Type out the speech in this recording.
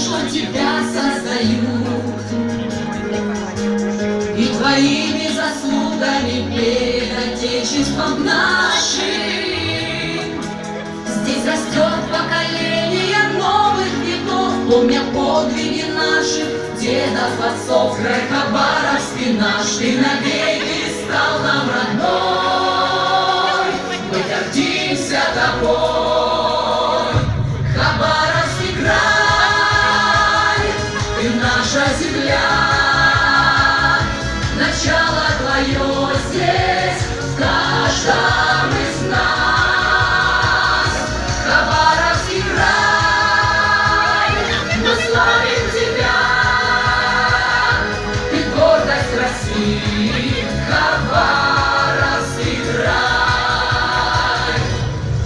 что тебя создают, и твоими заслугами перед Отечеством нашим здесь растет поколение новых веков, помня подвиги наших дедов, отцов. Край Хабаровский наш, ты навеки стал нам родной, мы гордимся тобой.